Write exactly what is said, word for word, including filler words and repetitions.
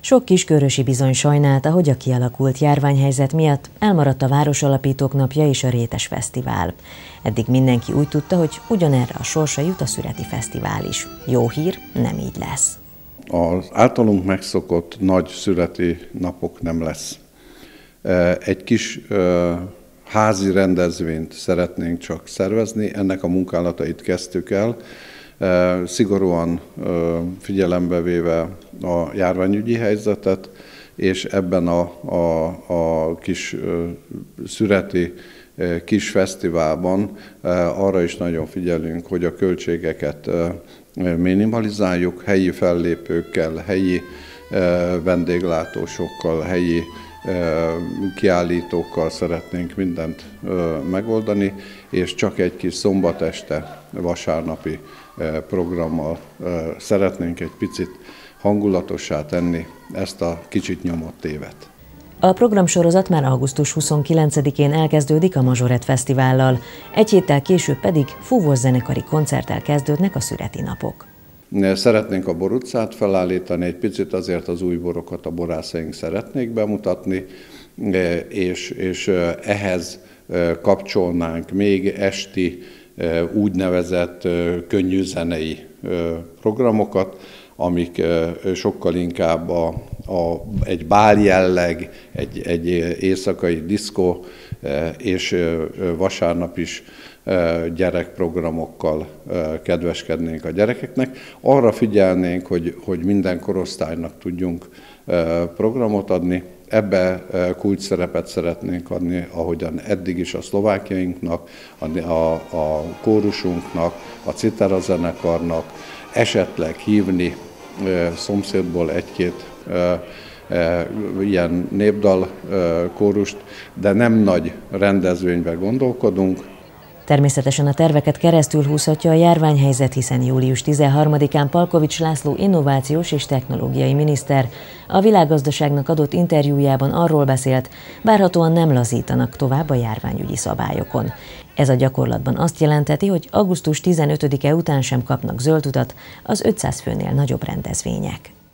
Sok kiskörösi bizony sajnálta, hogy a kialakult járványhelyzet miatt elmaradt a Városalapítók Napja és a Rétes Fesztivál. Eddig mindenki úgy tudta, hogy ugyanerre a sorsa jut a Szüreti Fesztivál is. Jó hír, nem így lesz. Az általunk megszokott nagy szüreti napok nem lesz. Egy kis házi rendezvényt szeretnénk csak szervezni, ennek a munkálatait kezdtük el, szigorúan figyelembe véve a járványügyi helyzetet, és ebben a, a, a kis szüreti kis fesztiválban arra is nagyon figyelünk, hogy a költségeket minimalizáljuk, helyi fellépőkkel, helyi vendéglátósokkal, helyi kiállítókkal szeretnénk mindent megoldani, és csak egy kis szombat este, vasárnapi programmal szeretnénk egy picit hangulatossá tenni ezt a kicsit nyomott évet. A programsorozat már augusztus huszonkilencedikén elkezdődik a Mazsoret Fesztivállal, egy héttel később pedig fúvós zenekari koncerttel kezdődnek a szüreti napok. Szeretnénk a Bor utcát felállítani, egy picit azért az új borokat a borászaink szeretnék bemutatni, és, és ehhez kapcsolnánk még esti úgynevezett könnyű zenei programokat, amik sokkal inkább a, a, egy báljelleg, egy, egy éjszakai diszkó, és vasárnap is gyerekprogramokkal kedveskednénk a gyerekeknek. Arra figyelnénk, hogy, hogy minden korosztálynak tudjunk programot adni. Ebbe kulcsszerepet szeretnénk adni, ahogyan eddig is a szlovákiainknak, a, a, a kórusunknak, a citera zenekarnak, esetleg hívni szomszédból egy-két ilyen népdal kórust, de nem nagy rendezvényben gondolkodunk. Természetesen a terveket keresztül húzhatja a járványhelyzet, hiszen július tizenharmadikán Palkovics László innovációs és technológiai miniszter a Világgazdaságnak adott interjújában arról beszélt, várhatóan nem lazítanak tovább a járványügyi szabályokon. Ez a gyakorlatban azt jelenteti, hogy augusztus tizenötödike után sem kapnak zöld utat az ötszáz főnél nagyobb rendezvények.